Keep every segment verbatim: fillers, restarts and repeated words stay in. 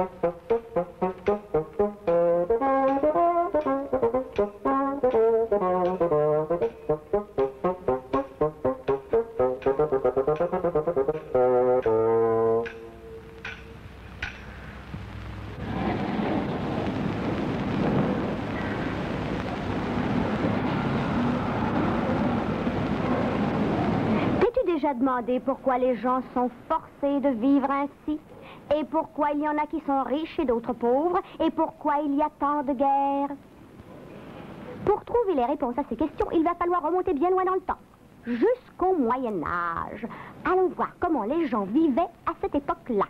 Demandé pourquoi les gens sont forcés de vivre ainsi, et pourquoi il y en a qui sont riches et d'autres pauvres, et pourquoi il y a tant de guerres. Pour trouver les réponses à ces questions, il va falloir remonter bien loin dans le temps, jusqu'au Moyen Âge. Allons voir comment les gens vivaient à cette époque-là.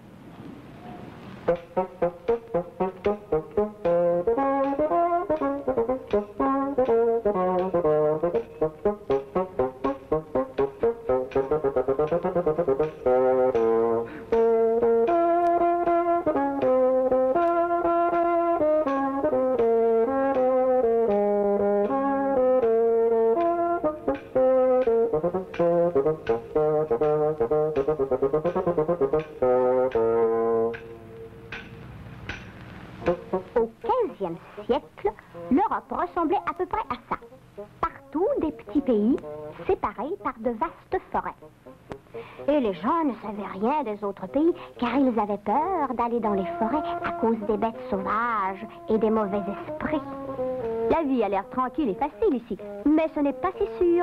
Au quinzième siècle, l'Europe ressemblait à peu près à ça. Partout, des petits pays séparés par de vastes forêts. Et les gens ne savaient rien des autres pays, car ils avaient peur d'aller dans les forêts à cause des bêtes sauvages et des mauvais esprits. La vie a l'air tranquille et facile ici, mais ce n'est pas si sûr.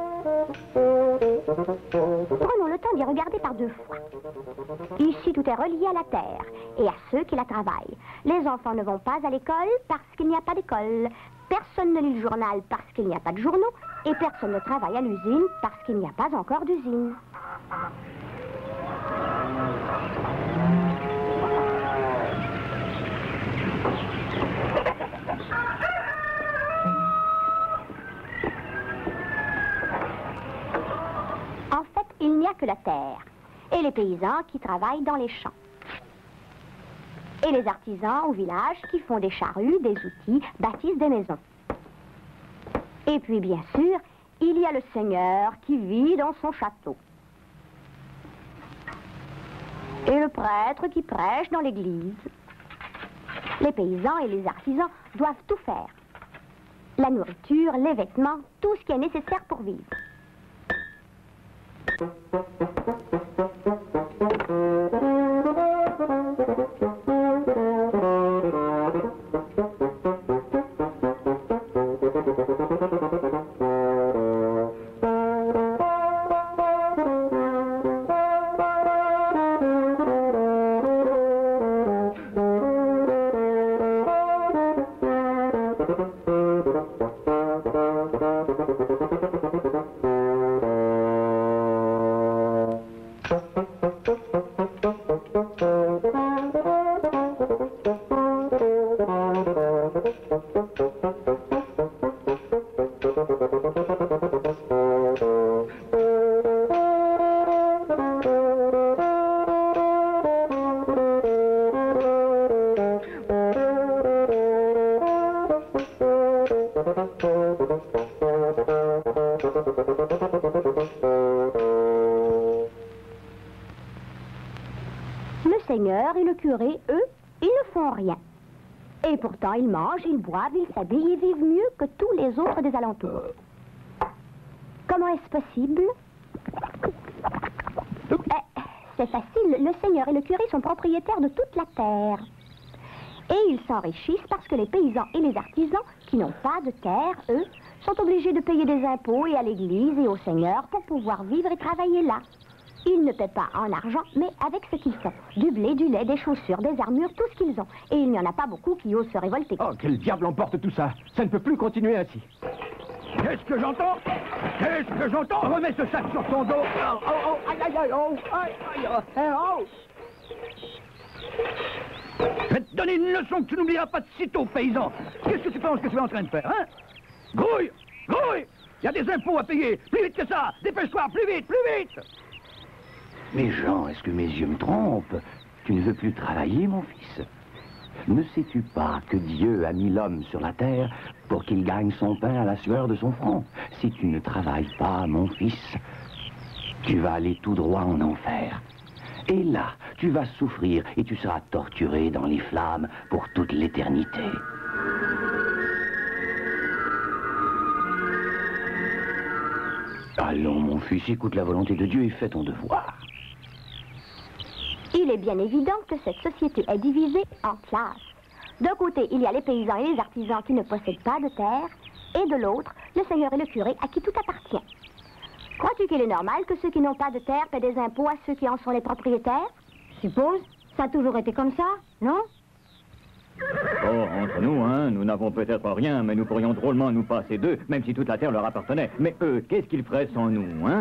Prenons le temps d'y regarder par deux fois. Ici, tout est relié à la terre et à ceux qui la travaillent. Les enfants ne vont pas à l'école parce qu'il n'y a pas d'école. Personne ne lit le journal parce qu'il n'y a pas de journaux. Et personne ne travaille à l'usine parce qu'il n'y a pas encore d'usine. En fait, il n'y a que la terre et les paysans qui travaillent dans les champs. Et les artisans au village qui font des charrues, des outils, bâtissent des maisons. Et puis, bien sûr, il y a le seigneur qui vit dans son château. Et le prêtre qui prêche dans l'église. Les paysans et les artisans doivent tout faire. La nourriture, les vêtements, tout ce qui est nécessaire pour vivre. Le seigneur et le curé, eux, ils ne font rien. Et pourtant, ils mangent, ils boivent, ils s'habillent et vivent mieux que tous les autres des alentours. Comment est-ce possible? Eh, c'est facile. Le seigneur et le curé sont propriétaires de toute la terre. Et ils s'enrichissent parce que les paysans et les artisans, qui n'ont pas de terre, eux, sont obligés de payer des impôts et à l'église et au seigneur pour pouvoir vivre et travailler là. Ils ne paient pas en argent, mais avec ce qu'ils font. Du blé, du lait, des chaussures, des armures, tout ce qu'ils ont. Et il n'y en a pas beaucoup qui osent se révolter. Oh, quel diable emporte tout ça? Ça ne peut plus continuer ainsi. Qu'est-ce que j'entends? Qu'est-ce que j'entends? Remets ce sac sur ton dos. Oh, oh, oh, aïe, aïe, aïe, oh, aïe, aïe, oh, oh. Je vais te donner une leçon que tu n'oublieras pas de sitôt, paysan. Qu'est-ce que tu penses que tu es en train de faire, hein? Grouille! Grouille! Il y a des impôts à payer. Plus vite que ça! Dépêche-toi, plus vite, plus vite! Mais Jean, est-ce que mes yeux me trompent? Tu ne veux plus travailler, mon fils? Ne sais-tu pas que Dieu a mis l'homme sur la terre pour qu'il gagne son pain à la sueur de son front? Si tu ne travailles pas, mon fils, tu vas aller tout droit en enfer. Et là, Tu vas souffrir et tu seras torturé dans les flammes pour toute l'éternité. Allons, mon fils, écoute la volonté de Dieu et fais ton devoir. Il est bien évident que cette société est divisée en classes. D'un côté, il y a les paysans et les artisans qui ne possèdent pas de terre, et de l'autre, le seigneur et le curé à qui tout appartient. Crois-tu qu'il est normal que ceux qui n'ont pas de terre paient des impôts à ceux qui en sont les propriétaires? Suppose, ça a toujours été comme ça, non? Oh, entre nous, hein, nous n'avons peut-être rien, mais nous pourrions drôlement nous passer d'eux, même si toute la terre leur appartenait. Mais eux, qu'est-ce qu'ils feraient sans nous, hein?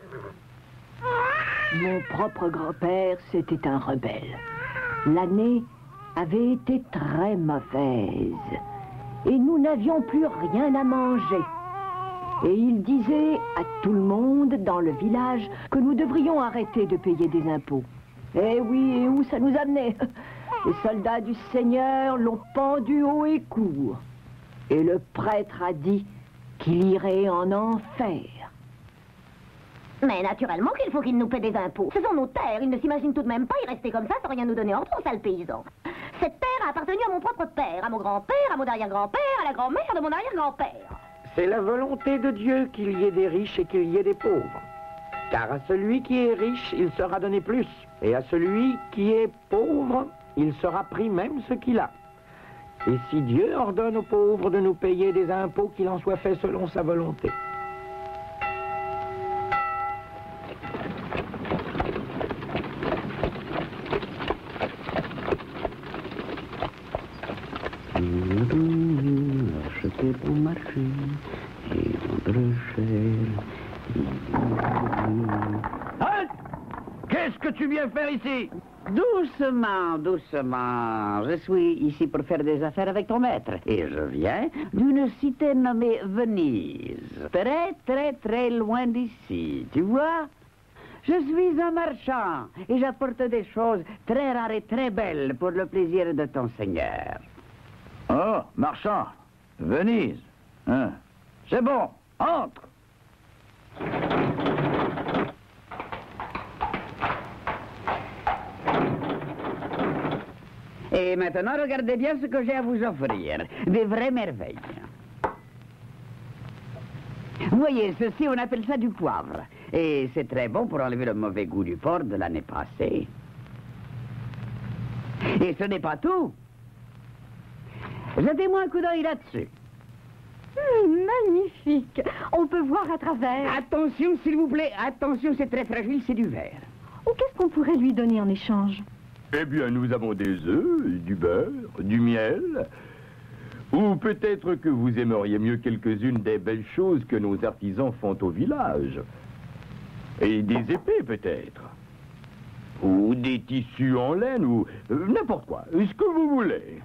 Mon propre grand-père, c'était un rebelle. L'année avait été très mauvaise. Et nous n'avions plus rien à manger. Et il disait à tout le monde dans le village que nous devrions arrêter de payer des impôts. Eh oui, et où ça nous amenait? Les soldats du Seigneur l'ont pendu haut et court. Et le prêtre a dit qu'il irait en enfer. Mais naturellement qu'il faut qu'ils nous paient des impôts. Ce sont nos terres, ils ne s'imaginent tout de même pas y rester comme ça sans rien nous donner en retour, sale paysan. Cette terre a appartenu à mon propre père, à mon grand-père, à mon arrière-grand-père, à la grand-mère de mon arrière-grand-père. C'est la volonté de Dieu qu'il y ait des riches et qu'il y ait des pauvres. Car à celui qui est riche, il sera donné plus. Et à celui qui est pauvre, il sera pris même ce qu'il a. Et si Dieu ordonne aux pauvres de nous payer des impôts, qu'il en soit fait selon sa volonté. Acheter bon marché et vendre cher. Halt! Qu'est-ce que tu viens faire ici? Doucement, doucement. Je suis ici pour faire des affaires avec ton maître. Et je viens d'une cité nommée Venise. Très, très, très loin d'ici. Tu vois? Je suis un marchand et j'apporte des choses très rares et très belles pour le plaisir de ton seigneur. Oh, marchand. Venise. Hein. C'est bon. Entre. Et maintenant, regardez bien ce que j'ai à vous offrir. Des vraies merveilles. Vous voyez, ceci, on appelle ça du poivre. Et c'est très bon pour enlever le mauvais goût du porc de l'année passée. Et ce n'est pas tout. Jetez-moi un coup d'œil là-dessus. Hum, magnifique. On peut voir à travers. Attention, s'il vous plaît. Attention, c'est très fragile, c'est du verre. Ou qu'est-ce qu'on pourrait lui donner en échange? Eh bien, nous avons des œufs, du beurre, du miel. Ou peut-être que vous aimeriez mieux quelques-unes des belles choses que nos artisans font au village. Et des épées, peut-être. Ou des tissus en laine, ou euh, n'importe quoi. Ce que vous voulez.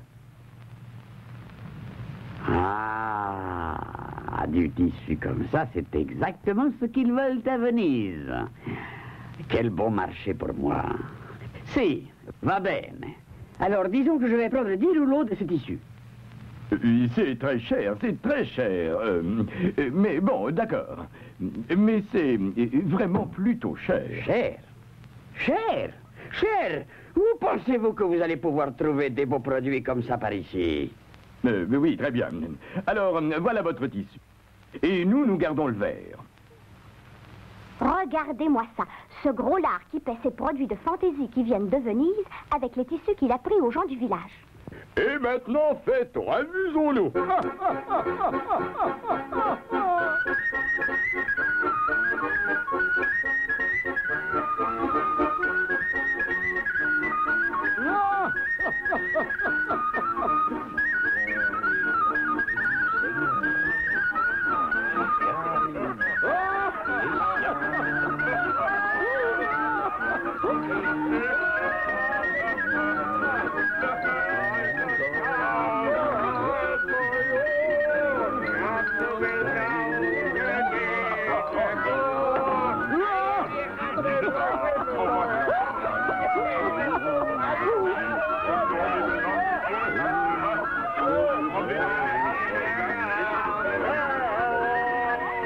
Ah, du tissu comme ça, c'est exactement ce qu'ils veulent à Venise. Quel bon marché pour moi. Si, va bene. Alors, disons que je vais prendre dix rouleaux de ce tissu. Euh, C'est très cher, c'est très cher. Euh, euh, mais bon, d'accord. Mais c'est euh, vraiment plutôt cher. Cher? Cher? Cher? Où pensez-vous que vous allez pouvoir trouver des beaux produits comme ça par ici? Euh, oui, très bien. Alors, euh, voilà votre tissu. Et nous, nous gardons le verre. Regardez-moi ça. Ce gros lard qui paie ses produits de fantaisie qui viennent de Venise avec les tissus qu'il a pris aux gens du village. Et maintenant, fêtons, amusons-nous.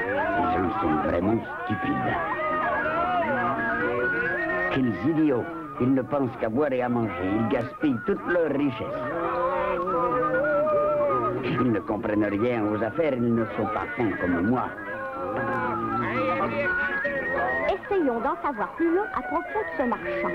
Ils sont vraiment stupides. Quels idiots. Ils ne pensent qu'à boire et à manger. Ils gaspillent toute leur richesse. Ils ne comprennent rien aux affaires. Ils ne sont pas fins comme moi. Essayons d'en savoir plus long à propos de ce marchand.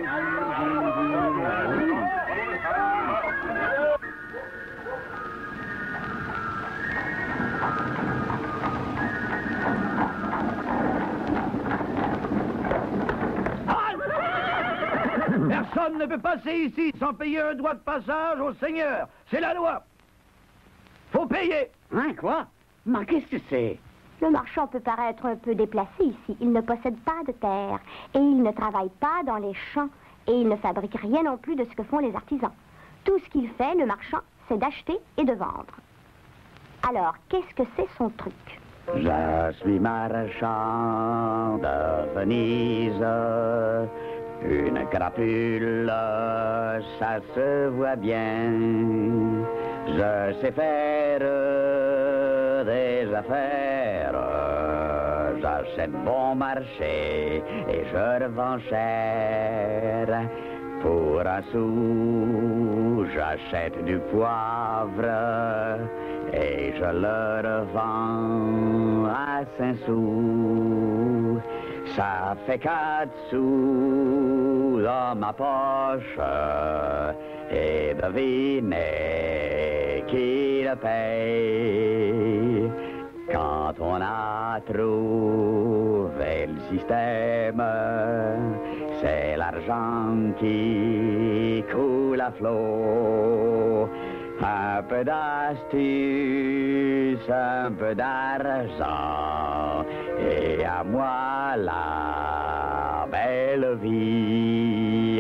Personne ne peut passer ici sans payer un droit de passage au seigneur. C'est la loi. Faut payer. Hein, quoi? Mais qu'est-ce que c'est? Le marchand peut paraître un peu déplacé ici. Il ne possède pas de terre et il ne travaille pas dans les champs et il ne fabrique rien non plus de ce que font les artisans. Tout ce qu'il fait, le marchand, c'est d'acheter et de vendre. Alors, qu'est-ce que c'est son truc? Je suis marchand de Venise. Une crapule, ça se voit bien. Je sais faire des affaires. J'achète bon marché et je revends cher. Pour un sou, j'achète du poivre et je le revends à cinq sous. Ça fait quatre sous dans ma poche et devinez qui le paye. Quand on a trouvé le système, c'est l'argent qui coule à flot. Un peu d'astuce, un peu d'argent, et à moi la belle vie.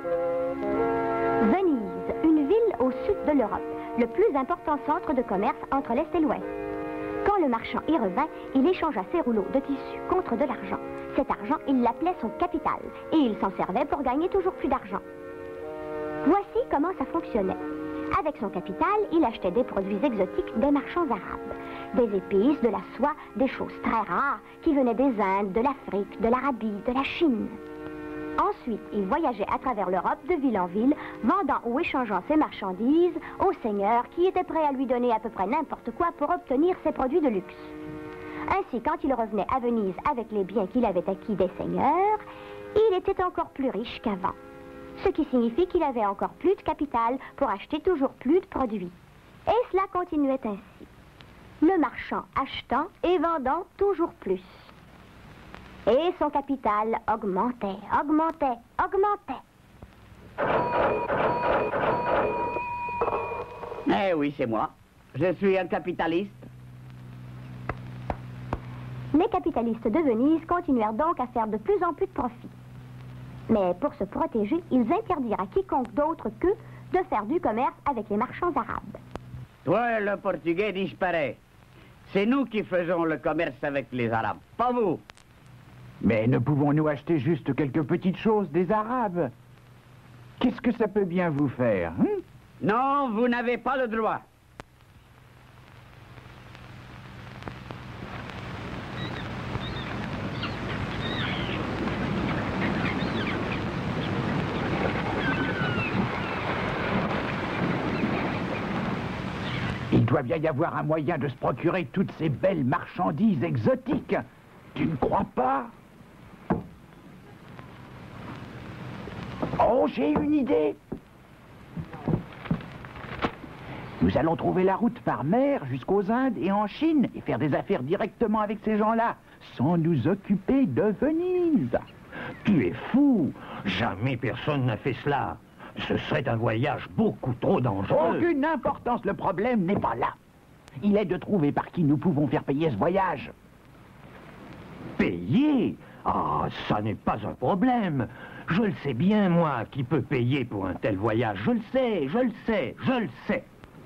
Venise, une ville au sud de l'Europe, le plus important centre de commerce entre l'Est et l'Ouest. Quand le marchand y revint, il échangea ses rouleaux de tissu contre de l'argent. Cet argent, il l'appelait son capital, et il s'en servait pour gagner toujours plus d'argent. Voici comment ça fonctionnait. Avec son capital, il achetait des produits exotiques des marchands arabes. Des épices, de la soie, des choses très rares qui venaient des Indes, de l'Afrique, de l'Arabie, de la Chine. Ensuite, il voyageait à travers l'Europe de ville en ville, vendant ou échangeant ses marchandises aux seigneurs qui étaient prêts à lui donner à peu près n'importe quoi pour obtenir ses produits de luxe. Ainsi, quand il revenait à Venise avec les biens qu'il avait acquis des seigneurs, il était encore plus riche qu'avant. Ce qui signifie qu'il avait encore plus de capital pour acheter toujours plus de produits. Et cela continuait ainsi. Le marchand achetant et vendant toujours plus. Et son capital augmentait, augmentait, augmentait. Eh oui, c'est moi. Je suis un capitaliste. Les capitalistes de Venise continuèrent donc à faire de plus en plus de profit. Mais pour se protéger, ils interdirent à quiconque d'autre qu'eux de faire du commerce avec les marchands arabes. Toi, le Portugais disparaît. C'est nous qui faisons le commerce avec les Arabes, pas vous. Mais ne pouvons-nous acheter juste quelques petites choses des Arabes? Qu'est-ce que ça peut bien vous faire, hein? Non, vous n'avez pas le droit. Il doit bien y avoir un moyen de se procurer toutes ces belles marchandises exotiques. Tu ne crois pas? Oh, j'ai une idée. Nous allons trouver la route par mer jusqu'aux Indes et en Chine et faire des affaires directement avec ces gens-là, sans nous occuper de Venise. Tu es fou. Jamais personne n'a fait cela. Ce serait un voyage beaucoup trop dangereux. Aucune importance, le problème n'est pas là. Il est de trouver par qui nous pouvons faire payer ce voyage. Payer? Ah, ça n'est pas un problème. Je le sais bien, moi, qui peut payer pour un tel voyage. Je le sais, je le sais, je le sais.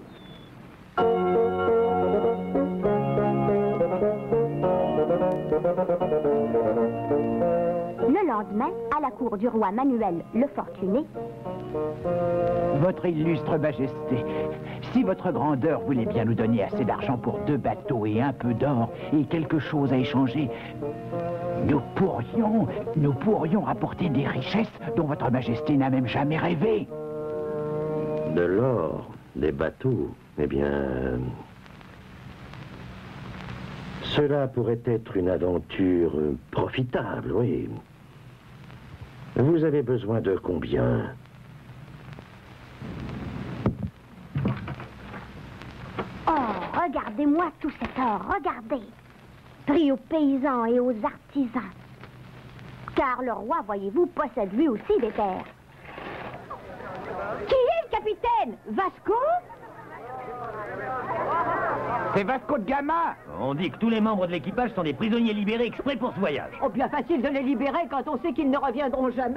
Le lendemain, à la cour du roi Manuel le Fortuné, Votre illustre majesté, Si votre grandeur voulait bien nous donner assez d'argent pour deux bateaux et un peu d'or et quelque chose à échanger, nous pourrions, nous pourrions rapporter des richesses dont votre majesté n'a même jamais rêvé. De l'or, des bateaux, eh bien... Cela pourrait être une aventure profitable, oui. Vous avez besoin de combien? Oh, regardez-moi tout cet or, regardez. Pris aux paysans et aux artisans. Car le roi, voyez-vous, possède lui aussi des terres. Qui est le capitaine? Vasco? C'est Vasco de Gama. On dit que tous les membres de l'équipage sont des prisonniers libérés exprès pour ce voyage. Oh, bien facile de les libérer quand on sait qu'ils ne reviendront jamais.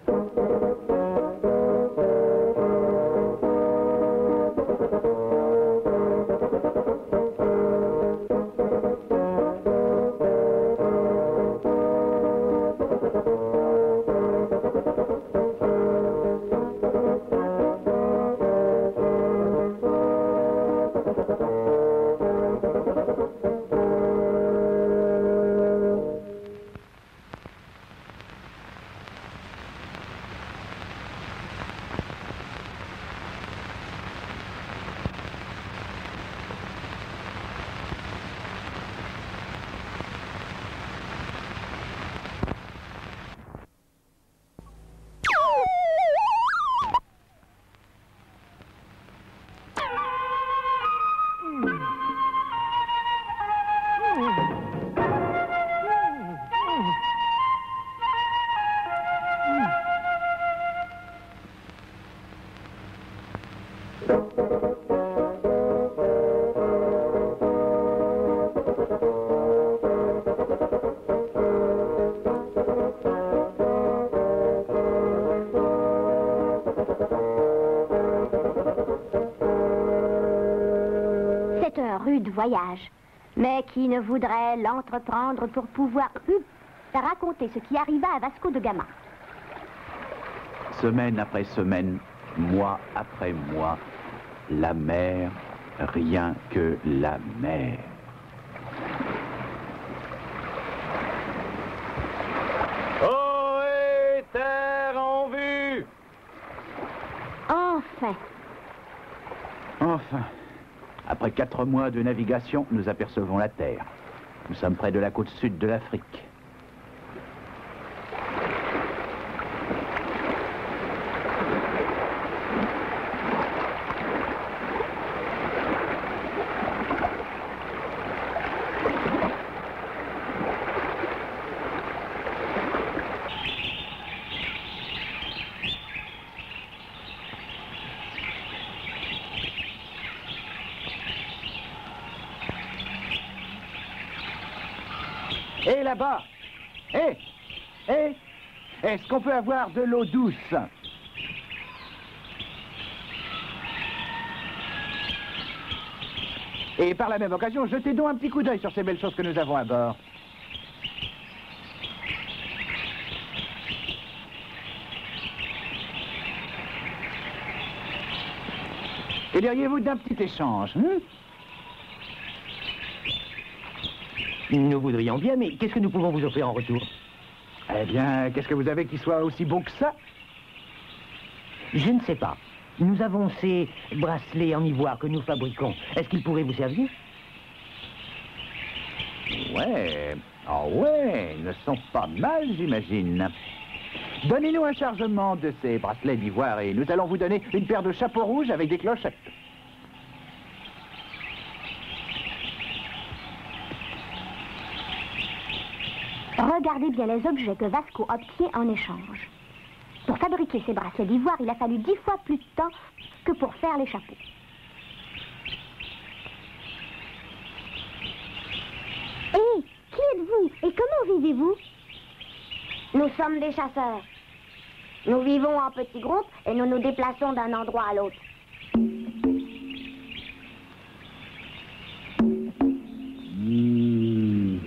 C'est un rude voyage, mais qui ne voudrait l'entreprendre pour pouvoir raconter ce qui arriva à Vasco de Gama. Semaine après semaine, mois après mois, la mer, rien que la mer. Ohé, terre en vue! Enfin. Enfin, après quatre mois de navigation, nous apercevons la terre. Nous sommes près de la côte sud de l'Afrique. Et là-bas, hé, hé, est-ce qu'on peut avoir de l'eau douce? Et par la même occasion, jetez donc un petit coup d'œil sur ces belles choses que nous avons à bord. Et diriez-vous d'un petit échange, hein? Nous voudrions bien, mais qu'est-ce que nous pouvons vous offrir en retour? Eh bien, qu'est-ce que vous avez qui soit aussi bon que ça? Je ne sais pas. Nous avons ces bracelets en ivoire que nous fabriquons. Est-ce qu'ils pourraient vous servir? Ouais, oh ouais, ils ne sont pas mal, j'imagine. Donnez-nous un chargement de ces bracelets d'ivoire et nous allons vous donner une paire de chapeaux rouges avec des clochettes. Regardez bien les objets que Vasco obtient en échange. Pour fabriquer ces bracelets d'ivoire, il a fallu dix fois plus de temps que pour faire les chapeaux. Hé, qui êtes-vous et comment vivez-vous? Nous sommes des chasseurs. Nous vivons en petits groupes et nous nous déplaçons d'un endroit à l'autre. Mmh.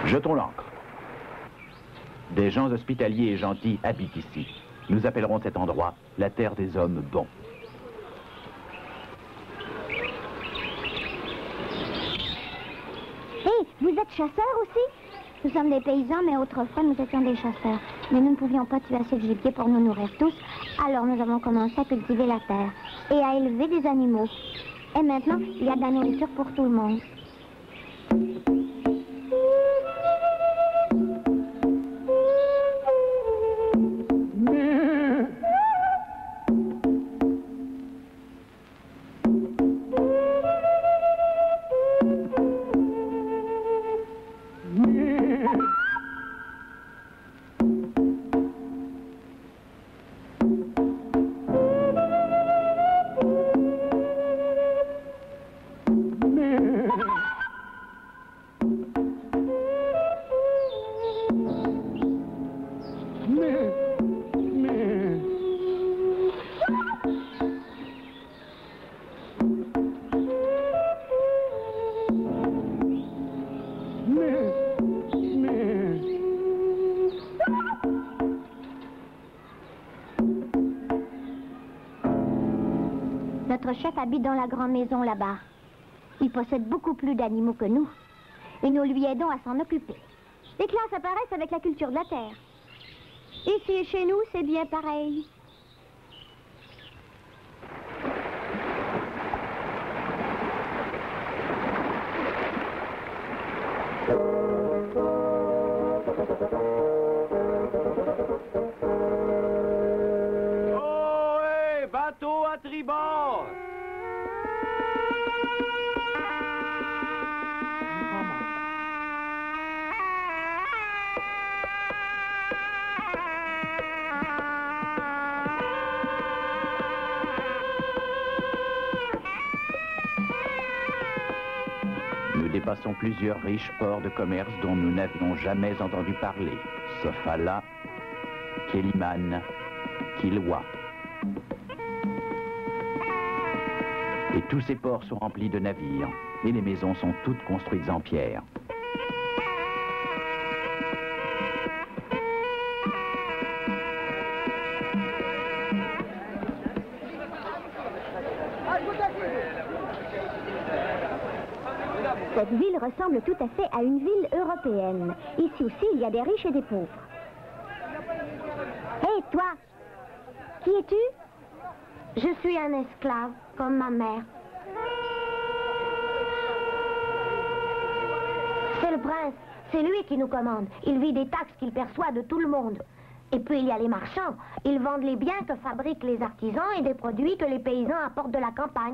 Jetons l'ancre. Des gens hospitaliers et gentils habitent ici. Nous appellerons cet endroit la terre des hommes bons. Hé, hey, vous êtes chasseurs aussi? Nous sommes des paysans, mais autrefois nous étions des chasseurs. Mais nous ne pouvions pas tuer assez de gibier pour nous nourrir tous, alors nous avons commencé à cultiver la terre et à élever des animaux. Et maintenant, il y a de la nourriture pour tout le monde. Notre chef habite dans la grande maison là-bas. Il possède beaucoup plus d'animaux que nous. Et nous lui aidons à s'en occuper. Les classes apparaissent avec la culture de la terre. Ici et chez nous, c'est bien pareil. Oh, hé, bateau à tribord! Nous dépassons plusieurs riches ports de commerce dont nous n'avions jamais entendu parler. Sofala, Kéliman, Kilwa. Et tous ces ports sont remplis de navires. Et les maisons sont toutes construites en pierre. Cette ville ressemble tout à fait à une ville européenne. Ici aussi, il y a des riches et des pauvres. Hé, hey, toi! Qui es-tu? Je suis un esclave, comme ma mère. C'est le prince. C'est lui qui nous commande. Il vit des taxes qu'il perçoit de tout le monde. Et puis il y a les marchands. Ils vendent les biens que fabriquent les artisans et des produits que les paysans apportent de la campagne.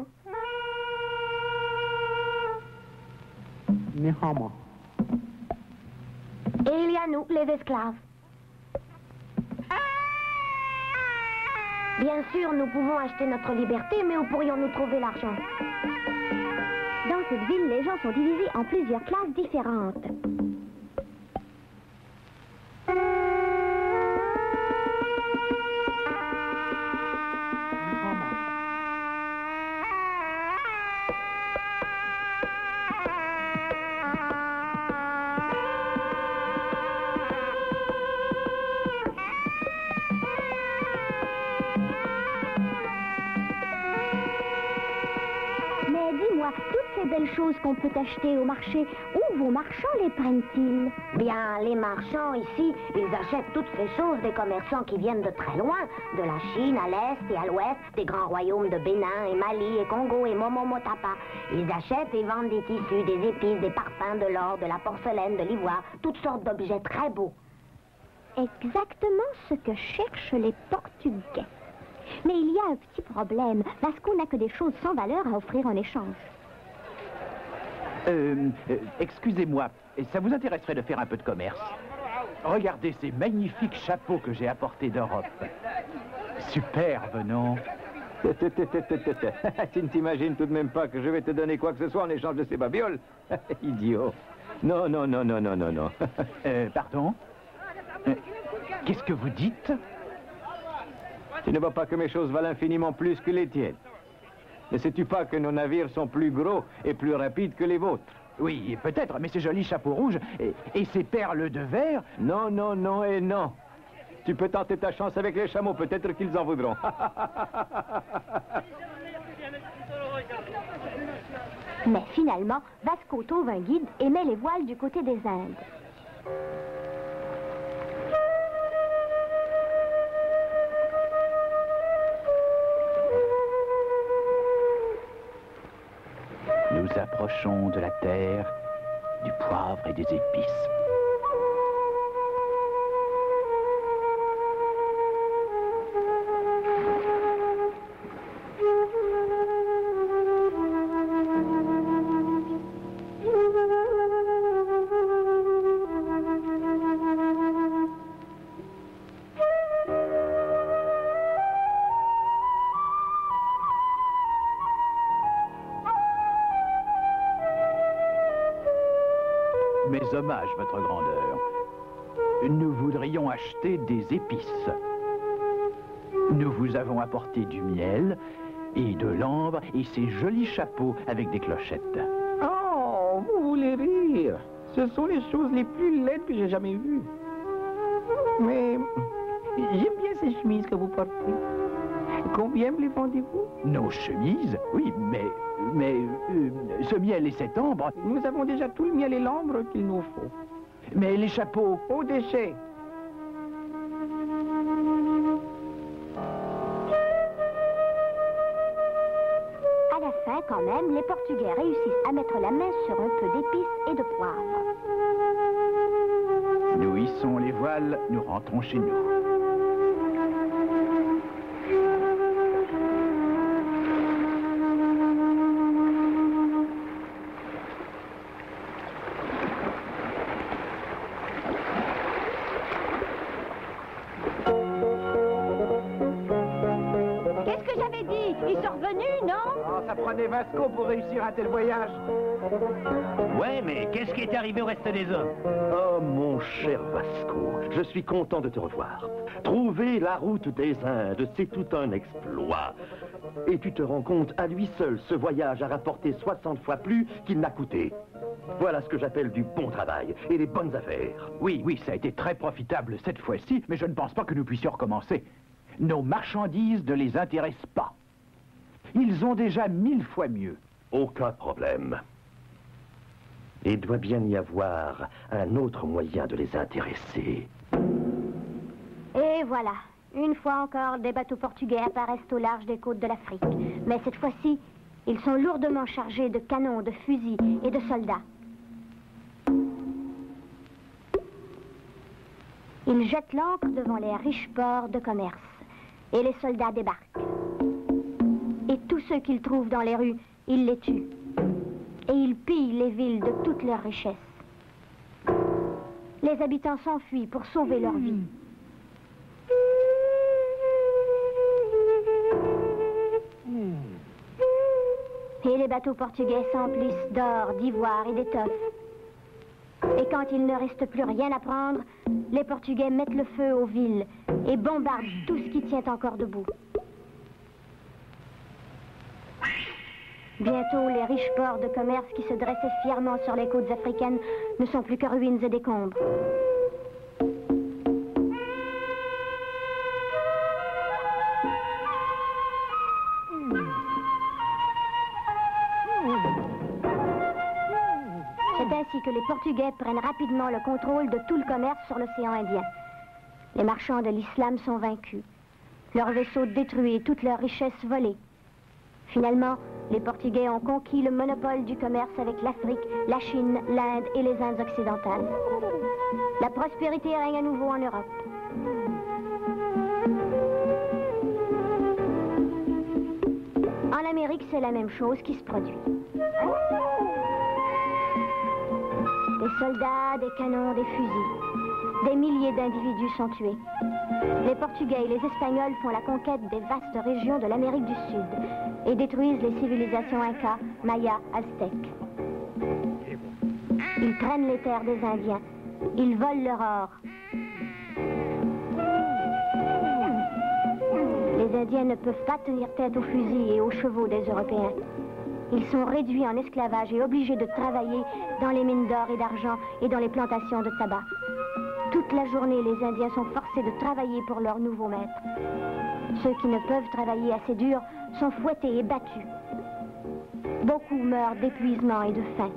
Et il y a nous, les esclaves. Bien sûr, nous pouvons acheter notre liberté, mais où pourrions-nous trouver l'argent? Dans cette ville, les gens sont divisés en plusieurs classes différentes. Toutes ces belles choses qu'on peut acheter au marché, où vos marchands les prennent-ils? Bien, les marchands ici, ils achètent toutes ces choses des commerçants qui viennent de très loin, de la Chine à l'est et à l'ouest, des grands royaumes de Bénin et Mali et Congo et Momomotapa. Ils achètent et vendent des tissus, des épices, des parfums, de l'or, de la porcelaine, de l'ivoire, toutes sortes d'objets très beaux. Exactement ce que cherchent les Portugais. Mais il y a un petit problème, parce qu'on n'a que des choses sans valeur à offrir en échange. Euh, euh, excusez-moi, ça vous intéresserait de faire un peu de commerce? Regardez ces magnifiques chapeaux que j'ai apportés d'Europe. Superbe, non? Tu ne t'imagines tout de même pas que je vais te donner quoi que ce soit en échange de ces babioles? Idiot. Non, non, non, non, non, non, non. euh, pardon? euh, Qu'est-ce que vous dites? Tu ne vois pas que mes choses valent infiniment plus que les tiennes? Ne sais-tu pas que nos navires sont plus gros et plus rapides que les vôtres? Oui, peut-être, mais ces jolis chapeaux rouges et, et ces perles de verre... Non, non, non et non. Tu peux tenter ta chance avec les chameaux, peut-être qu'ils en voudront. Mais finalement, Vasco trouve un guide et met les voiles du côté des Indes. Nous approchons de la terre, du poivre et des épices. Mes hommages, votre grandeur. Nous voudrions acheter des épices. Nous vous avons apporté du miel et de l'ambre et ces jolis chapeaux avec des clochettes. Oh, vous voulez rire? Ce sont les choses les plus laides que j'ai jamais vues. Mais j'aime bien ces chemises que vous portez. Combien me les vendez-vous? Nos chemises? Oui, mais... mais... euh, ce miel et cette ambre... Nous avons déjà tout le miel et l'ambre qu'il nous faut. Mais les chapeaux... Au déchet. À la fin, quand même, les Portugais réussissent à mettre la main sur un peu d'épices et de poivre. Nous hissons les voiles, nous rentrons chez nous. Ça prenait Vasco pour réussir un tel voyage. Ouais, mais qu'est-ce qui est arrivé au reste des hommes? Oh, mon cher Vasco, je suis content de te revoir. Trouver la route des Indes, c'est tout un exploit. Et tu te rends compte, à lui seul, ce voyage a rapporté soixante fois plus qu'il n'a coûté. Voilà ce que j'appelle du bon travail et des bonnes affaires. Oui, oui, ça a été très profitable cette fois-ci, mais je ne pense pas que nous puissions recommencer. Nos marchandises ne les intéressent pas. Ils ont déjà mille fois mieux. Aucun problème. Il doit bien y avoir un autre moyen de les intéresser. Et voilà. Une fois encore, des bateaux portugais apparaissent au large des côtes de l'Afrique. Mais cette fois-ci, ils sont lourdement chargés de canons, de fusils et de soldats. Ils jettent l'ancre devant les riches ports de commerce. Et les soldats débarquent. Et tous ceux qu'ils trouvent dans les rues, ils les tuent. Et ils pillent les villes de toutes leurs richesses. Les habitants s'enfuient pour sauver leur vie. Et les bateaux portugais s'emplissent d'or, d'ivoire et d'étoffes. Et quand il ne reste plus rien à prendre, les Portugais mettent le feu aux villes et bombardent tout ce qui tient encore debout. Bientôt, les riches ports de commerce qui se dressaient fièrement sur les côtes africaines ne sont plus que ruines et décombres. C'est ainsi que les Portugais prennent rapidement le contrôle de tout le commerce sur l'océan Indien. Les marchands de l'islam sont vaincus, leurs vaisseaux détruits et toutes leurs richesses volées. Finalement, les Portugais ont conquis le monopole du commerce avec l'Afrique, la Chine, l'Inde et les Indes occidentales. La prospérité règne à nouveau en Europe. En Amérique, c'est la même chose qui se produit. Des soldats, des canons, des fusils. Des milliers d'individus sont tués. Les Portugais et les Espagnols font la conquête des vastes régions de l'Amérique du Sud et détruisent les civilisations Inca, Maya, Aztèques. Ils prennent les terres des Indiens. Ils volent leur or. Les Indiens ne peuvent pas tenir tête aux fusils et aux chevaux des Européens. Ils sont réduits en esclavage et obligés de travailler dans les mines d'or et d'argent et dans les plantations de tabac. Toute la journée, les Indiens sont forcés de travailler pour leur nouveau maître. Ceux qui ne peuvent travailler assez dur sont fouettés et battus. Beaucoup meurent d'épuisement et de faim.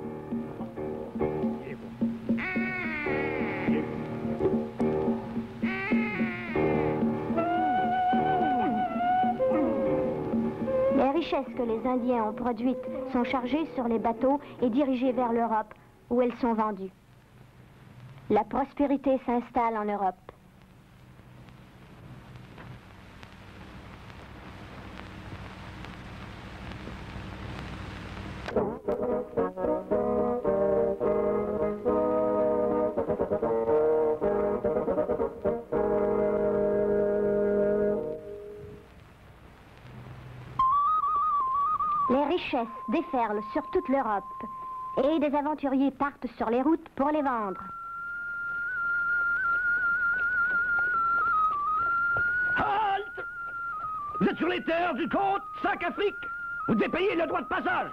Les richesses que les Indiens ont produites sont chargées sur les bateaux et dirigées vers l'Europe, où elles sont vendues. La prospérité s'installe en Europe. Les richesses déferlent sur toute l'Europe et des aventuriers partent sur les routes pour les vendre. Halte! Vous êtes sur les terres du comte Sac-Afrique. Vous devez payer le droit de passage.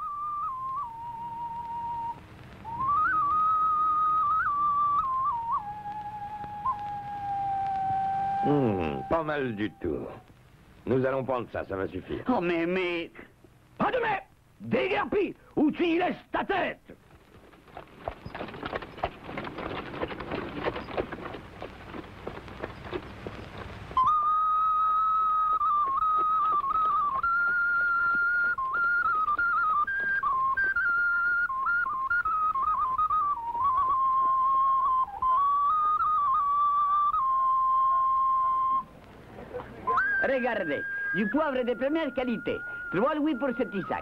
Hmm, pas mal du tout. Nous allons prendre ça, ça va suffire. Oh, mais, mais... Pas de mais! Déguerpis, ou tu y laisses ta tête! Regardez, du poivre de première qualité. Trois louis pour ce petit sac.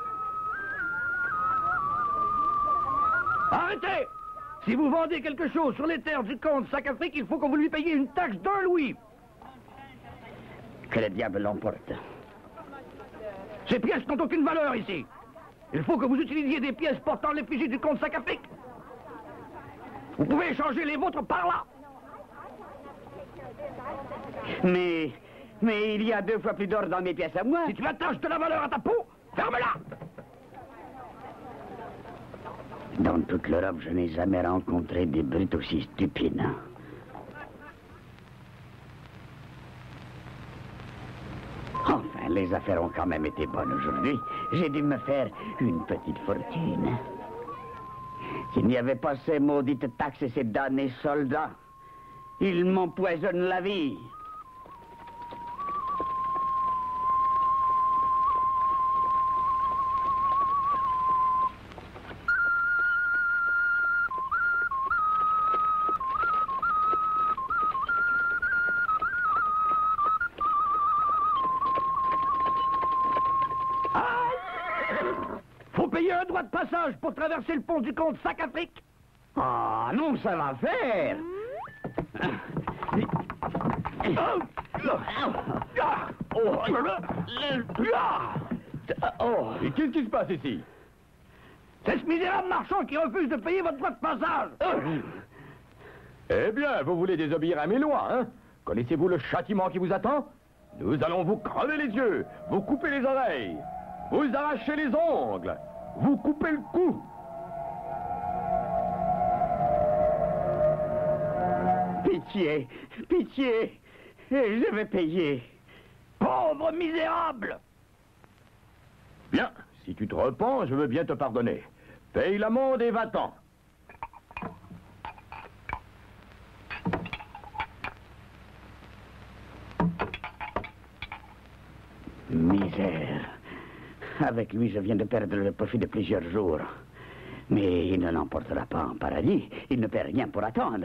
Arrêtez! Si vous vendez quelque chose sur les terres du comte Sac-Afrique, il faut que vous lui payiez une taxe d'un louis. Que le diable l'emporte. Ces pièces n'ont aucune valeur ici. Il faut que vous utilisiez des pièces portant l'effigie du comte Sac-Afrique. Vous pouvez échanger les vôtres par là. Mais... mais il y a deux fois plus d'or dans mes pièces à moi. Si tu attaches de la valeur à ta peau, ferme-la. Dans toute l'Europe, je n'ai jamais rencontré des brutes aussi stupides. Enfin, les affaires ont quand même été bonnes aujourd'hui. J'ai dû me faire une petite fortune. S'il n'y avait pas ces maudites taxes et ces damnés soldats, ils m'empoisonnent la vie. De passage pour traverser le pont du comte Sac-Afrique. Ah non, ça va faire. Et qu'est-ce qui se passe ici? C'est ce misérable marchand qui refuse de payer votre droit de passage. Eh bien, vous voulez désobéir à mes lois, hein? Connaissez-vous le châtiment qui vous attend? Nous allons vous crever les yeux, vous couper les oreilles, vous arracher les ongles, vous coupez le cou. Pitié, pitié, je vais payer. Pauvre misérable! Bien, si tu te repens, je veux bien te pardonner. Paye l'amende et va-t'en. Misère. Avec lui, je viens de perdre le profit de plusieurs jours. Mais il ne l'emportera pas en paradis. Il ne paie rien pour attendre.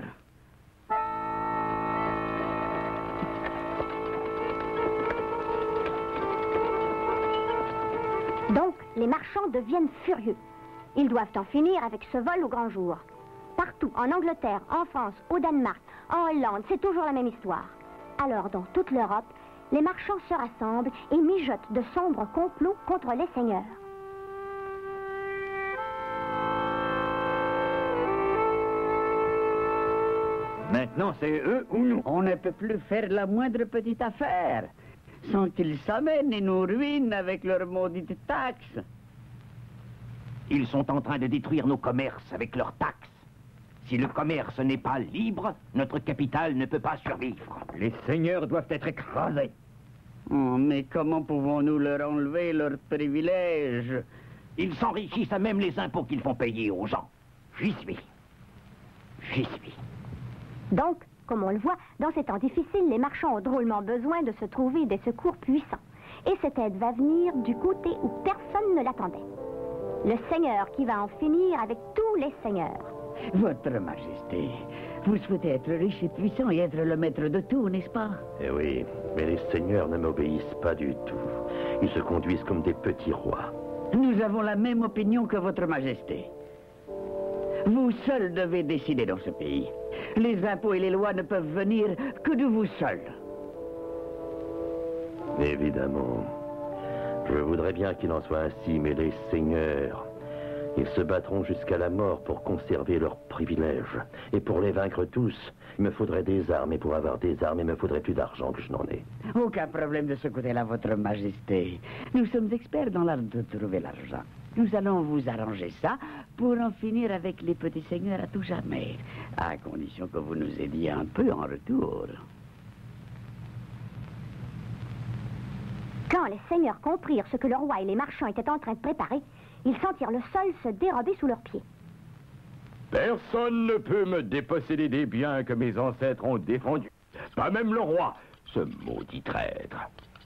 Donc, les marchands deviennent furieux. Ils doivent en finir avec ce vol au grand jour. Partout, en Angleterre, en France, au Danemark, en Hollande, c'est toujours la même histoire. Alors, dans toute l'Europe, les marchands se rassemblent et mijotent de sombres complots contre les seigneurs. Maintenant, c'est eux ou nous. On ne peut plus faire la moindre petite affaire sans qu'ils s'amènent et nous ruinent avec leurs maudites taxes. Ils sont en train de détruire nos commerces avec leurs taxes. Si le commerce n'est pas libre, notre capitale ne peut pas survivre. Les seigneurs doivent être écrasés. Oh, mais comment pouvons-nous leur enlever leurs privilèges? Ils s'enrichissent à même les impôts qu'ils font payer aux gens. J'y suis. J'y suis. Donc, comme on le voit, dans ces temps difficiles, les marchands ont drôlement besoin de se trouver des secours puissants. Et cette aide va venir du côté où personne ne l'attendait. Le Seigneur qui va en finir avec tous les seigneurs. Votre Majesté, vous souhaitez être riche et puissant et être le maître de tout, n'est-ce pas? Eh oui, mais les seigneurs ne m'obéissent pas du tout. Ils se conduisent comme des petits rois. Nous avons la même opinion que votre Majesté. Vous seul devez décider dans ce pays. Les impôts et les lois ne peuvent venir que de vous seul. Évidemment. Je voudrais bien qu'il en soit ainsi, mais les seigneurs, ils se battront jusqu'à la mort pour conserver leurs privilèges. Et pour les vaincre tous, il me faudrait des armes. Et pour avoir des armes, il me faudrait plus d'argent que je n'en ai. Aucun problème de ce côté-là, votre Majesté. Nous sommes experts dans l'art de trouver l'argent. Nous allons vous arranger ça pour en finir avec les petits seigneurs à tout jamais. À condition que vous nous aidiez un peu en retour. Quand les seigneurs comprirent ce que le roi et les marchands étaient en train de préparer, ils sentirent le sol se dérober sous leurs pieds. Personne ne peut me déposséder des biens que mes ancêtres ont défendus. Pas même le roi, ce maudit traître.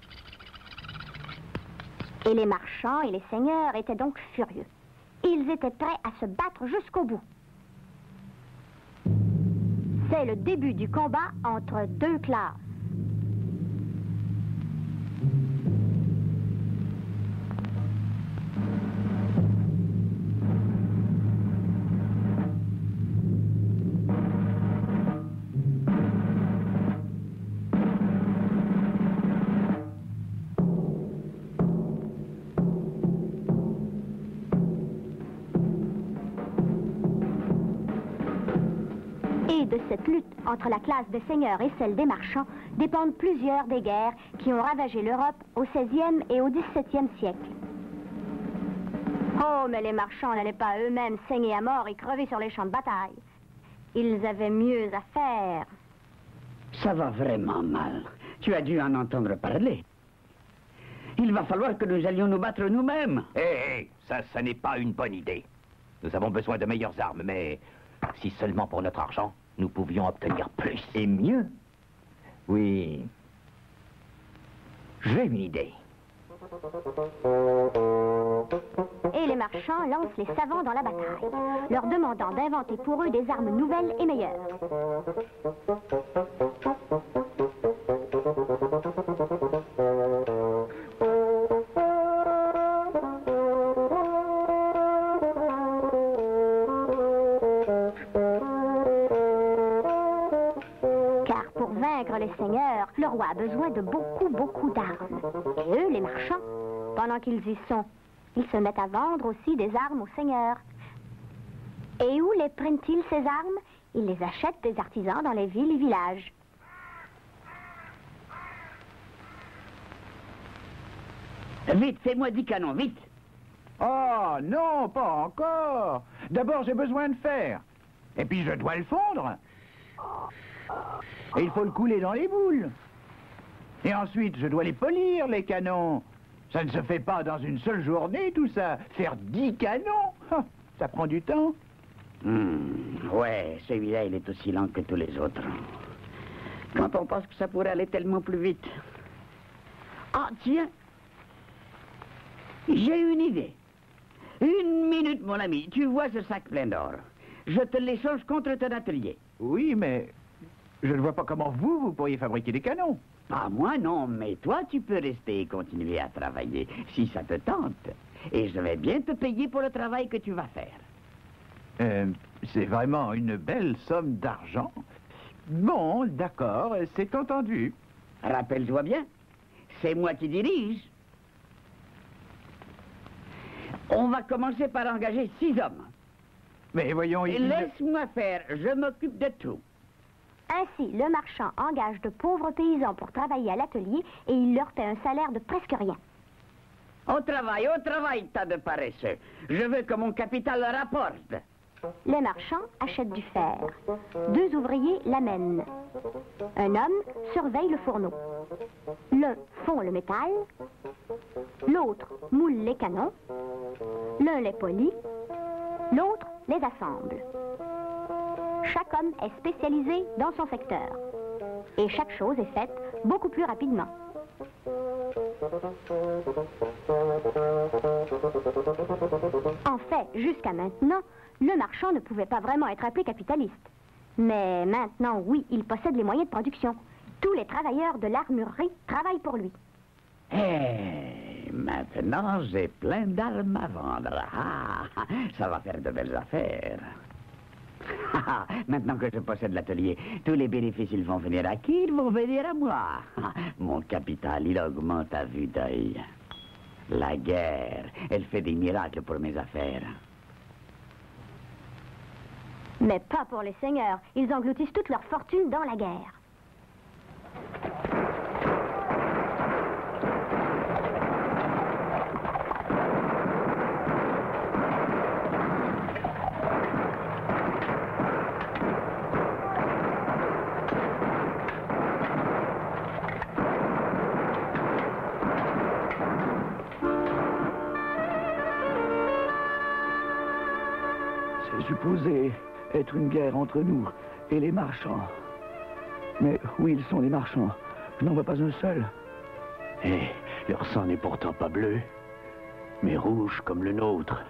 Et les marchands et les seigneurs étaient donc furieux. Ils étaient prêts à se battre jusqu'au bout. C'est le début du combat entre deux classes. De cette lutte entre la classe des seigneurs et celle des marchands dépendent plusieurs des guerres qui ont ravagé l'Europe au seizième et au dix-septième siècle. Oh, mais les marchands n'allaient pas eux-mêmes saigner à mort et crever sur les champs de bataille. Ils avaient mieux à faire. Ça va vraiment mal. Tu as dû en entendre parler. Il va falloir que nous allions nous battre nous-mêmes. Hé, hé, ça, ça n'est pas une bonne idée. Nous avons besoin de meilleures armes, mais si seulement pour notre argent, nous pouvions obtenir plus. Et mieux. Oui. J'ai une idée. Et les marchands lancent les savants dans la bataille, leur demandant d'inventer pour eux des armes nouvelles et meilleures. Les seigneurs, le roi a besoin de beaucoup, beaucoup d'armes. Et eux, les marchands, pendant qu'ils y sont, ils se mettent à vendre aussi des armes aux seigneurs. Et où les prennent-ils, ces armes? Ils les achètent des artisans dans les villes et villages. Vite, fais-moi dix canons, vite! Oh, non, pas encore. D'abord, j'ai besoin de fer. Et puis, je dois le fondre. Et il faut le couler dans les boules. Et ensuite, je dois les polir, les canons. Ça ne se fait pas dans une seule journée, tout ça. Faire dix canons, ça prend du temps. Hmm, ouais, celui-là, il est aussi lent que tous les autres. Quand on pense que ça pourrait aller tellement plus vite. Ah, tiens. J'ai une idée. Une minute, mon ami. Tu vois ce sac plein d'or. Je te l'échange contre ton atelier. Oui, mais je ne vois pas comment vous, vous pourriez fabriquer des canons. Pas moi, non, mais toi, tu peux rester et continuer à travailler, si ça te tente. Et je vais bien te payer pour le travail que tu vas faire. Euh, c'est vraiment une belle somme d'argent. Bon, d'accord, c'est entendu. Rappelle-toi bien, c'est moi qui dirige. On va commencer par engager six hommes. Mais voyons... Il... Laisse-moi faire, je m'occupe de tout. Ainsi, le marchand engage de pauvres paysans pour travailler à l'atelier et il leur paie un salaire de presque rien. Au travail, au travail, tas de paresseux. Je veux que mon capital rapporte. Les marchands achètent du fer. Deux ouvriers l'amènent. Un homme surveille le fourneau. L'un fond le métal. L'autre moule les canons. L'un les polit. L'autre les assemble. Chaque homme est spécialisé dans son secteur. Et chaque chose est faite beaucoup plus rapidement. En fait, jusqu'à maintenant, le marchand ne pouvait pas vraiment être appelé capitaliste. Mais maintenant, oui, il possède les moyens de production. Tous les travailleurs de l'armurerie travaillent pour lui. Eh, maintenant, j'ai plein d'armes à vendre. Ah, ça va faire de belles affaires. Ah, maintenant que je possède l'atelier, tous les bénéfices, ils vont venir à qui? Ils vont venir à moi. Ah, mon capital, il augmente à vue d'œil. La guerre, elle fait des miracles pour mes affaires. Mais pas pour les seigneurs. Ils engloutissent toute leur fortune dans la guerre. C'est supposé être une guerre entre nous et les marchands. Mais où ils sont, les marchands? Je n'en vois pas un seul. Et leur sang n'est pourtant pas bleu, mais rouge comme le nôtre.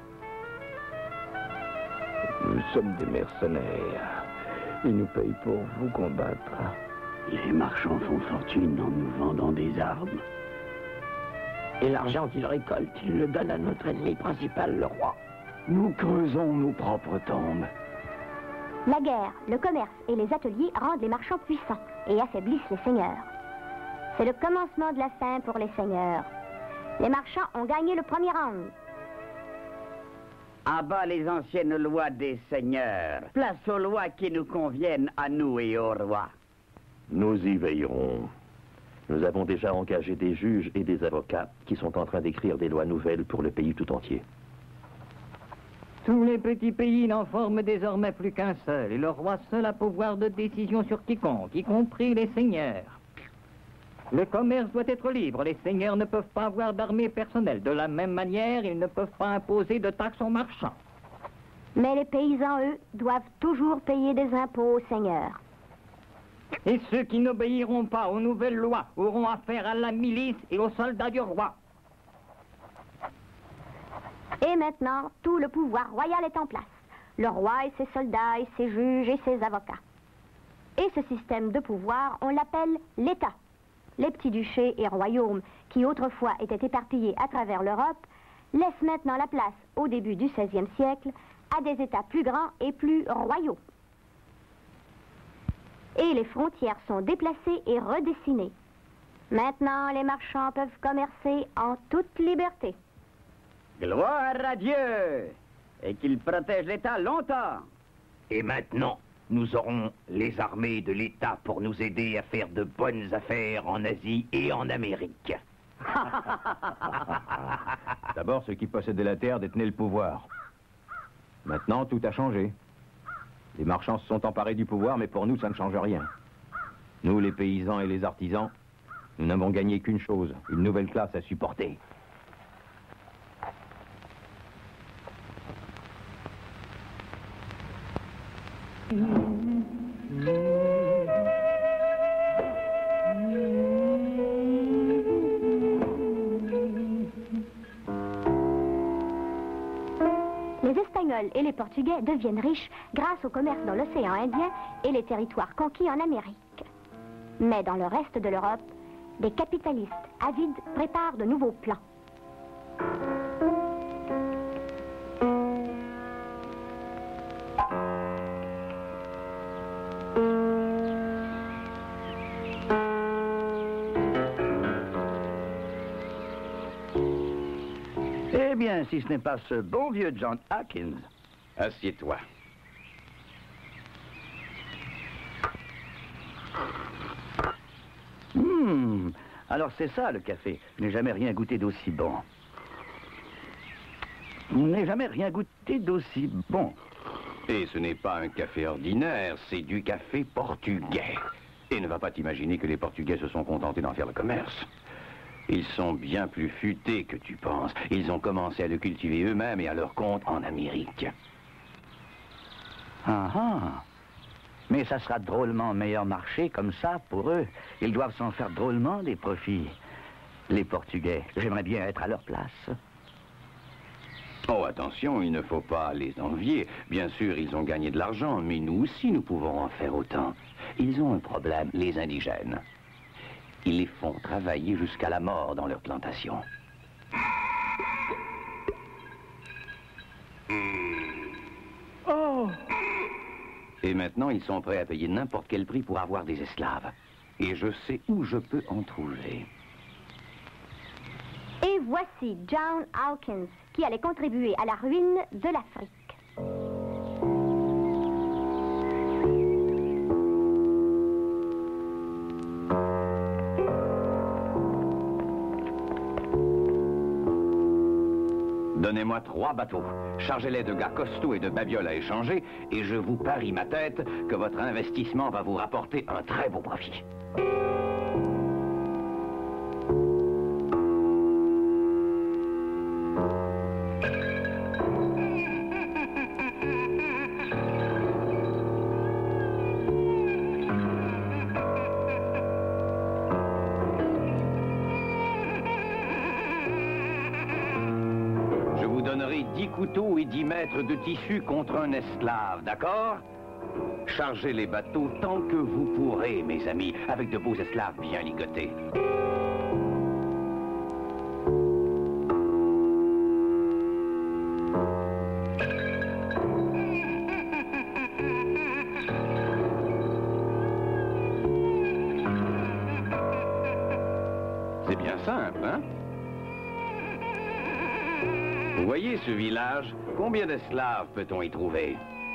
Nous sommes des mercenaires. Ils nous payent pour vous combattre. Les marchands font fortune en nous vendant des armes. Et l'argent qu'ils récoltent, ils le donnent à notre ennemi principal, le roi. Nous creusons nos propres tombes. La guerre, le commerce et les ateliers rendent les marchands puissants et affaiblissent les seigneurs. C'est le commencement de la fin pour les seigneurs. Les marchands ont gagné le premier round. À bas les anciennes lois des seigneurs. Place aux lois qui nous conviennent à nous et au roi. Nous y veillerons. Nous avons déjà engagé des juges et des avocats qui sont en train d'écrire des lois nouvelles pour le pays tout entier. Tous les petits pays n'en forment désormais plus qu'un seul, et le roi seul a pouvoir de décision sur quiconque, y compris les seigneurs. Le commerce doit être libre, les seigneurs ne peuvent pas avoir d'armée personnelle. De la même manière, ils ne peuvent pas imposer de taxes aux marchands. Mais les paysans, eux, doivent toujours payer des impôts aux seigneurs. Et ceux qui n'obéiront pas aux nouvelles lois auront affaire à la milice et aux soldats du roi. Et maintenant, tout le pouvoir royal est en place. Le roi et ses soldats et ses juges et ses avocats. Et ce système de pouvoir, on l'appelle l'État. Les petits duchés et royaumes, qui autrefois étaient éparpillés à travers l'Europe, laissent maintenant la place, au début du seizième siècle, à des États plus grands et plus royaux. Et les frontières sont déplacées et redessinées. Maintenant, les marchands peuvent commercer en toute liberté. Gloire à Dieu! Et qu'il protège l'État longtemps! Et maintenant, nous aurons les armées de l'État pour nous aider à faire de bonnes affaires en Asie et en Amérique. D'abord, ceux qui possédaient la terre détenaient le pouvoir. Maintenant, tout a changé. Les marchands se sont emparés du pouvoir, mais pour nous, ça ne change rien. Nous, les paysans et les artisans, nous n'avons gagné qu'une chose, une nouvelle classe à supporter. Les Espagnols et les Portugais deviennent riches grâce au commerce dans l'océan Indien et les territoires conquis en Amérique. Mais dans le reste de l'Europe, des capitalistes avides préparent de nouveaux plans. Eh bien, si ce n'est pas ce bon vieux John Hawkins. Assieds-toi. Hmm, Alors c'est ça le café. Je n'ai jamais rien goûté d'aussi bon. Je n'ai jamais rien goûté d'aussi bon. Et ce n'est pas un café ordinaire, c'est du café portugais. Et ne va pas t'imaginer que les Portugais se sont contentés d'en faire le commerce. Ils sont bien plus futés que tu penses. Ils ont commencé à le cultiver eux-mêmes et à leur compte en Amérique. Ah ah. Mais ça sera drôlement meilleur marché comme ça pour eux. Ils doivent s'en faire drôlement des profits. Les Portugais, j'aimerais bien être à leur place. Oh, attention, il ne faut pas les envier. Bien sûr, ils ont gagné de l'argent, mais nous aussi, nous pouvons en faire autant. Ils ont un problème, les indigènes. Ils les font travailler jusqu'à la mort dans leurs plantations. Oh! Et maintenant, ils sont prêts à payer n'importe quel prix pour avoir des esclaves. Et je sais où je peux en trouver. Et voici John Hawkins, qui allait contribuer à la ruine de l'Afrique. Donnez-moi trois bateaux, chargez-les de gars costauds et de babioles à échanger, et je vous parie ma tête que votre investissement va vous rapporter un très beau profit. dix couteaux et dix mètres de tissu contre un esclave, d'accord? Chargez les bateaux tant que vous pourrez, mes amis, avec de beaux esclaves bien ligotés. C'est bien simple, hein? Vous voyez ce village? Combien d'esclaves peut-on y trouver?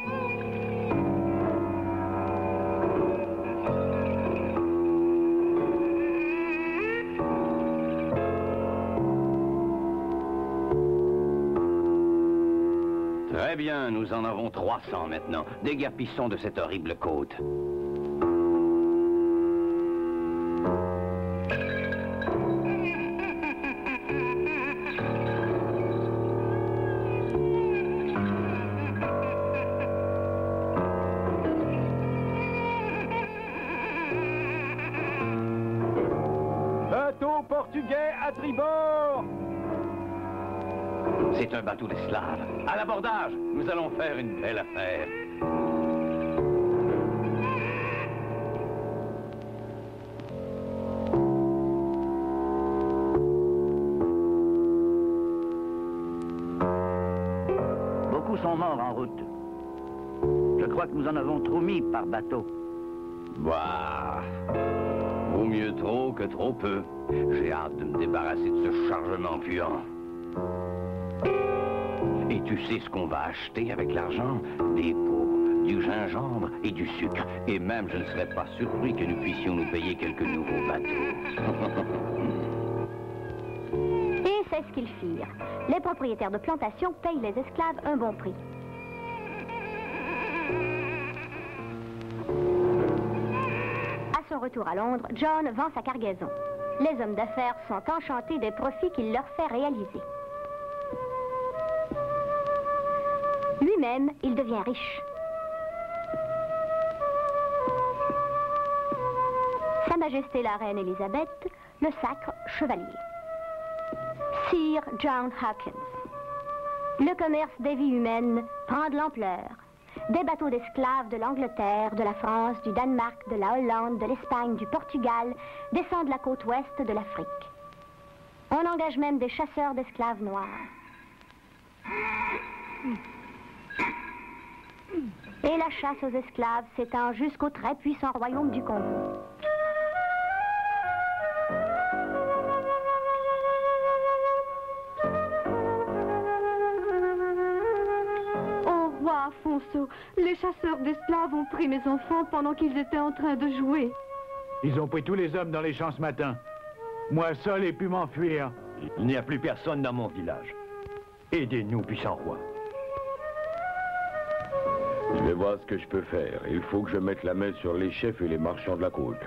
Très bien, nous en avons trois cents maintenant. Déguerpissons de cette horrible côte. Bateau portugais à tribord! C'est un bateau d'esclaves. À l'abordage, nous allons faire une belle affaire. Beaucoup sont morts en route. Je crois que nous en avons trop mis par bateau. Bah, vaut mieux trop que trop peu. J'ai hâte de me débarrasser de ce chargement puant. Et tu sais ce qu'on va acheter avec l'argent? Des pots, du gingembre et du sucre. Et même, je ne serais pas surpris que nous puissions nous payer quelques nouveaux bateaux. Et c'est ce qu'ils firent. Les propriétaires de plantations payent les esclaves un bon prix. À son retour à Londres, John vend sa cargaison. Les hommes d'affaires sont enchantés des profits qu'il leur fait réaliser. Lui-même, il devient riche. Sa Majesté la Reine Élisabeth le sacre chevalier. Sir John Hawkins. Le commerce des vies humaines prend de l'ampleur. Des bateaux d'esclaves de l'Angleterre, de la France, du Danemark, de la Hollande, de l'Espagne, du Portugal descendent la côte ouest de l'Afrique. On engage même des chasseurs d'esclaves noirs. Et la chasse aux esclaves s'étend jusqu'au très puissant royaume du Congo. Oh, roi Afonso, les chasseurs d'esclaves ont pris mes enfants pendant qu'ils étaient en train de jouer. Ils ont pris tous les hommes dans les champs ce matin. Moi seul ai pu m'enfuir. Il n'y a plus personne dans mon village. Aidez-nous, puissant roi. Je vais voir ce que je peux faire. Il faut que je mette la main sur les chefs et les marchands de la côte.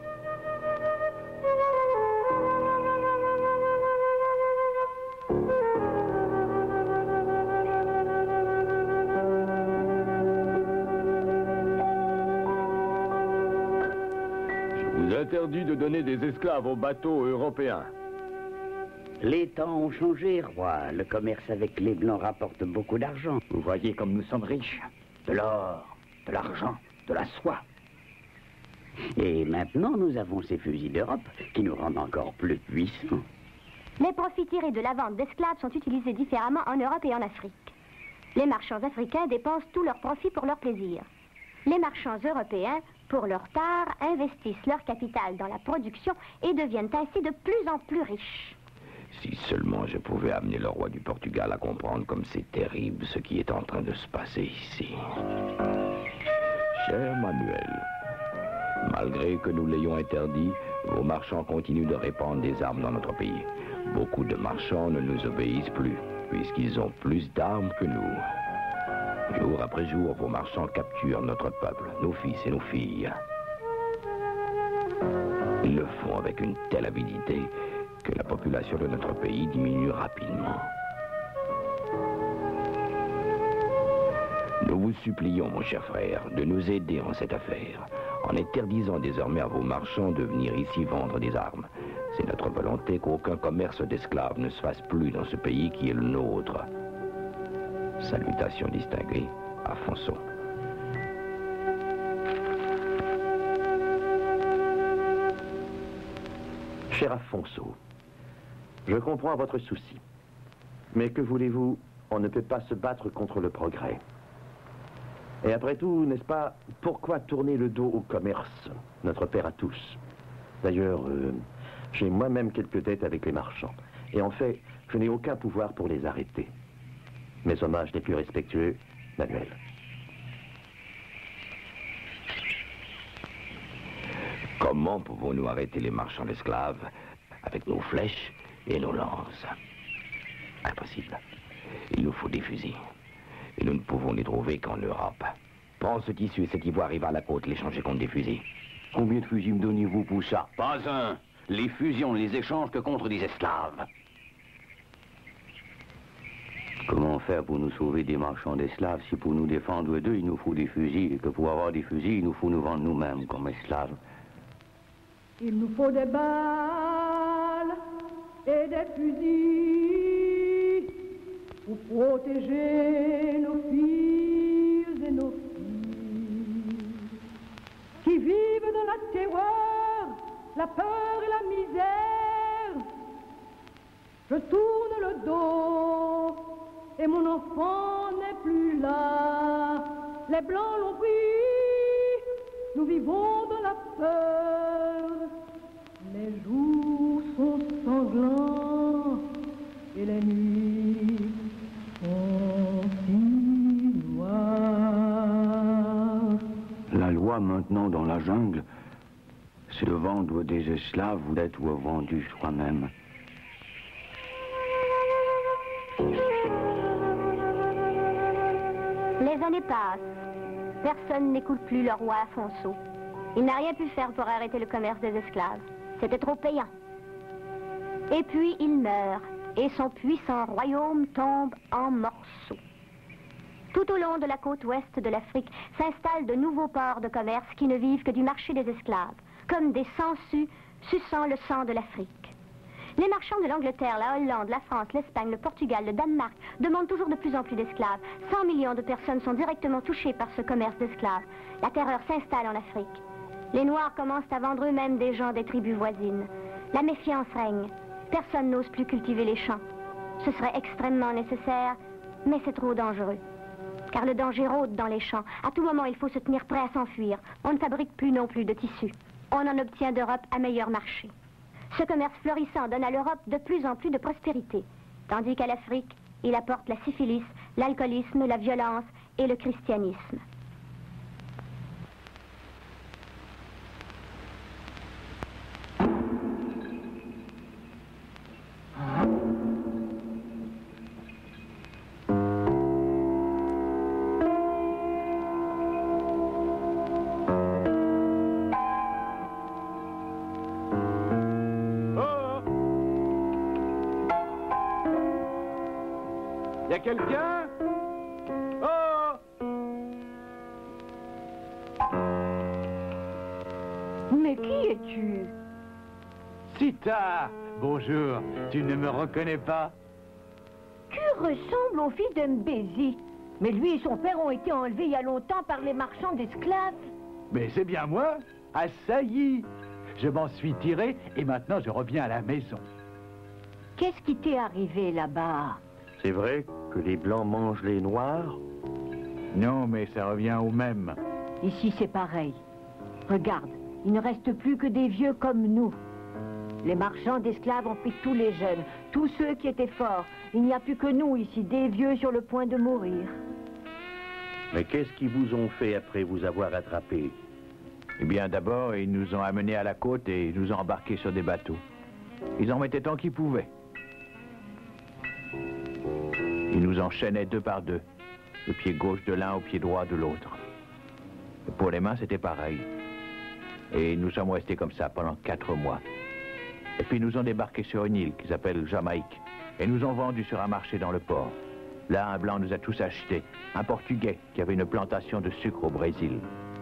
Je vous interdis de donner des esclaves aux bateaux européens. Les temps ont changé, roi. Le commerce avec les Blancs rapporte beaucoup d'argent. Vous voyez comme nous sommes riches. De l'or, de l'argent, de la soie. Et maintenant, nous avons ces fusils d'Europe qui nous rendent encore plus puissants. Les profits tirés de la vente d'esclaves sont utilisés différemment en Europe et en Afrique. Les marchands africains dépensent tous leurs profits pour leur plaisir. Les marchands européens, pour leur part, investissent leur capital dans la production et deviennent ainsi de plus en plus riches. Si seulement je pouvais amener le roi du Portugal à comprendre comme c'est terrible ce qui est en train de se passer ici. Cher Manuel, malgré que nous l'ayons interdit, vos marchands continuent de répandre des armes dans notre pays. Beaucoup de marchands ne nous obéissent plus, puisqu'ils ont plus d'armes que nous. Jour après jour, vos marchands capturent notre peuple, nos fils et nos filles. Ils le font avec une telle avidité que la population de notre pays diminue rapidement. Nous vous supplions, mon cher frère, de nous aider en cette affaire, en interdisant désormais à vos marchands de venir ici vendre des armes. C'est notre volonté qu'aucun commerce d'esclaves ne se fasse plus dans ce pays qui est le nôtre. Salutations distinguées, Afonso. Cher Afonso, je comprends votre souci. Mais que voulez-vous? On ne peut pas se battre contre le progrès. Et après tout, n'est-ce pas, pourquoi tourner le dos au commerce, notre père à tous? D'ailleurs, euh, j'ai moi-même quelques dettes avec les marchands. Et en fait, je n'ai aucun pouvoir pour les arrêter. Mes hommages les plus respectueux, Manuel. Comment pouvons-nous arrêter les marchands d'esclaves avec nos flèches et nos lances? Impossible. Il nous faut des fusils. Et nous ne pouvons les trouver qu'en Europe. Prends ce tissu et cet ivoire et va à la côte l'échanger contre des fusils. Combien de fusils me donnez-vous pour ça? Pas un. Les fusils, on ne les échange que contre des esclaves. Comment faire pour nous sauver des marchands d'esclaves si pour nous défendre d'eux, il nous faut des fusils, et que pour avoir des fusils, il nous faut nous vendre nous-mêmes comme esclaves? Il nous faut des balles et des fusils pour protéger nos filles et nos filles qui vivent dans la terreur, la peur et la misère. Je tourne le dos et mon enfant n'est plus là. Les Blancs l'ont pris, nous vivons dans la peur. Les jours sont sanglants et les nuits sont si noires. La loi maintenant dans la jungle, c'est de vendre des esclaves ou d'être vendus soi-même. Les années passent. Personne n'écoute plus le roi Afonso. Il n'a rien pu faire pour arrêter le commerce des esclaves. C'était trop payant. Et puis il meurt, et son puissant royaume tombe en morceaux. Tout au long de la côte ouest de l'Afrique s'installent de nouveaux ports de commerce qui ne vivent que du marché des esclaves, comme des sangsues suçant le sang de l'Afrique. Les marchands de l'Angleterre, la Hollande, la France, l'Espagne, le Portugal, le Danemark demandent toujours de plus en plus d'esclaves. cent millions de personnes sont directement touchées par ce commerce d'esclaves. La terreur s'installe en Afrique. Les Noirs commencent à vendre eux-mêmes des gens des tribus voisines. La méfiance règne. Personne n'ose plus cultiver les champs. Ce serait extrêmement nécessaire, mais c'est trop dangereux. Car le danger rôde dans les champs. À tout moment, il faut se tenir prêt à s'enfuir. On ne fabrique plus non plus de tissus. On en obtient d'Europe un meilleur marché. Ce commerce florissant donne à l'Europe de plus en plus de prospérité, tandis qu'à l'Afrique, il apporte la syphilis, l'alcoolisme, la violence et le christianisme. Y a quelqu'un? Oh! Mais qui es-tu? Sita! Bonjour, tu ne me reconnais pas? Tu ressembles au fils de Mbézi. Mais lui et son père ont été enlevés il y a longtemps par les marchands d'esclaves. Mais c'est bien moi! Ah, ça y est! Je m'en suis tiré et maintenant je reviens à la maison. Qu'est-ce qui t'est arrivé là-bas? C'est vrai que les Blancs mangent les Noirs? Non, mais ça revient au même. Ici, c'est pareil. Regarde, il ne reste plus que des vieux comme nous. Les marchands d'esclaves ont pris tous les jeunes, tous ceux qui étaient forts. Il n'y a plus que nous ici, des vieux sur le point de mourir. Mais qu'est-ce qu'ils vous ont fait après vous avoir attrapés? Eh bien, d'abord, ils nous ont amenés à la côte et ils nous ont embarqués sur des bateaux. Ils en mettaient tant qu'ils pouvaient. Ils nous enchaînaient deux par deux, le pied gauche de l'un au pied droit de l'autre. Pour les mains, c'était pareil. Et nous sommes restés comme ça pendant quatre mois. Et puis ils nous ont débarqués sur une île qui s'appelle Jamaïque. Et nous ont vendus sur un marché dans le port. Là, un blanc nous a tous achetés. Un Portugais qui avait une plantation de sucre au Brésil.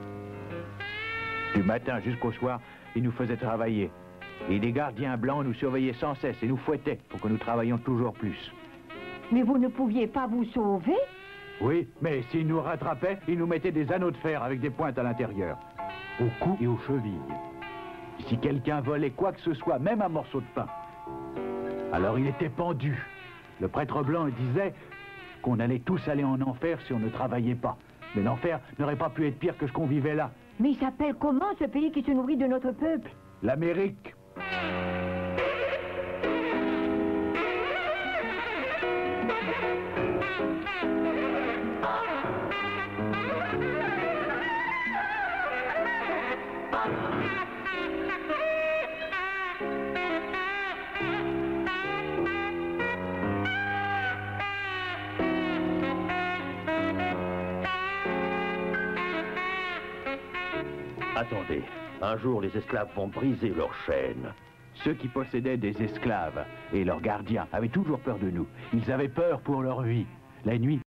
Du matin jusqu'au soir, il nous faisait travailler. Et des gardiens blancs nous surveillaient sans cesse et nous fouettaient pour que nous travaillions toujours plus. Mais vous ne pouviez pas vous sauver? Oui, mais s'ils nous rattrapaient, ils nous mettaient des anneaux de fer avec des pointes à l'intérieur. Au cou et aux chevilles. Et si quelqu'un volait quoi que ce soit, même un morceau de pain, alors il était pendu. Le prêtre blanc disait qu'on allait tous aller en enfer si on ne travaillait pas. Mais l'enfer n'aurait pas pu être pire que ce qu'on vivait là. Mais il s'appelle comment ce pays qui se nourrit de notre peuple? L'Amérique. Attendez, un jour les esclaves vont briser leurs chaînes. Ceux qui possédaient des esclaves et leurs gardiens avaient toujours peur de nous. Ils avaient peur pour leur vie. La nuit,